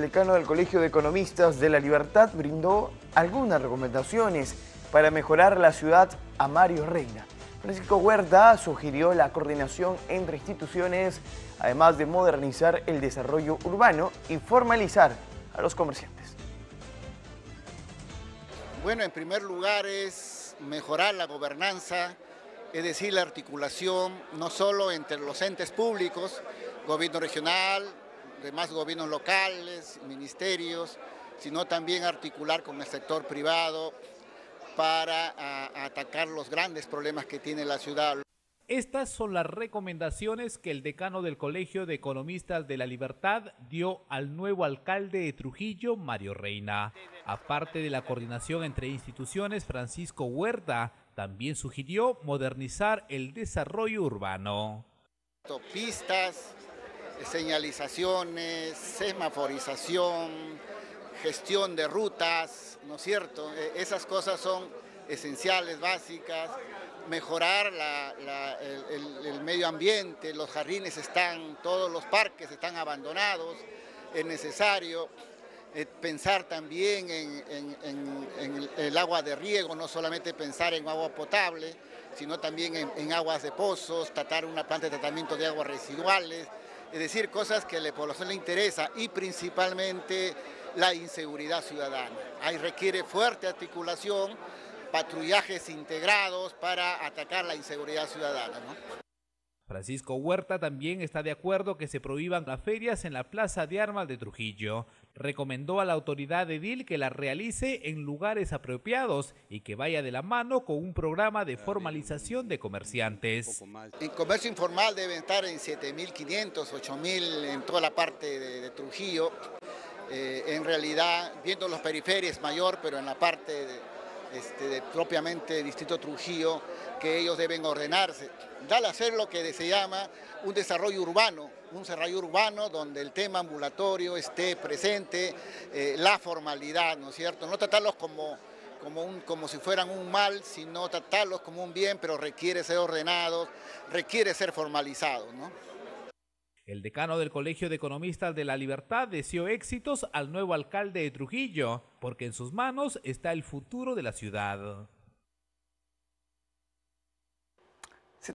El decano del Colegio de Economistas de la Libertad brindó algunas recomendaciones para mejorar la ciudad a Mario Reina. Francisco Huerta sugirió la coordinación entre instituciones, además de modernizar el desarrollo urbano y formalizar a los comerciantes. Bueno, en primer lugar es mejorar la gobernanza, es decir, la articulación no solo entre los entes públicos, gobierno regional, demás gobiernos locales, ministerios, sino también articular con el sector privado para atacar los grandes problemas que tiene la ciudad. Estas son las recomendaciones que el decano del Colegio de Economistas de la Libertad dio al nuevo alcalde de Trujillo, Mario Reina. Aparte de la coordinación entre instituciones, Francisco Huerta también sugirió modernizar el desarrollo urbano. Pistas, señalizaciones, semaforización, gestión de rutas, ¿no es cierto? Esas cosas son esenciales, básicas. Mejorar el medio ambiente, los jardines todos los parques están abandonados, es necesario pensar también en el agua de riego, no solamente pensar en agua potable, sino también en aguas de pozos, tratar una planta de tratamiento de aguas residuales, es decir, cosas que a la población le interesa y principalmente la inseguridad ciudadana. Ahí requiere fuerte articulación, patrullajes integrados para atacar la inseguridad ciudadana, ¿no? Francisco Huerta también está de acuerdo que se prohíban las ferias en la Plaza de Armas de Trujillo. Recomendó a la autoridad edil que las realice en lugares apropiados y que vaya de la mano con un programa de formalización de comerciantes. En comercio informal deben estar en 7.500, 8.000 en toda la parte de Trujillo. En realidad, viendo los periferias es mayor, pero en la parte propiamente Distrito Trujillo, que ellos deben ordenarse. Dale a hacer lo que se llama un desarrollo urbano donde el tema ambulatorio esté presente, la formalidad, ¿no es cierto? No tratarlos como si fueran un mal, sino tratarlos como un bien, pero requiere ser ordenados, requiere ser formalizados, ¿no? El decano del Colegio de Economistas de la Libertad deseó éxitos al nuevo alcalde de Trujillo, porque en sus manos está el futuro de la ciudad.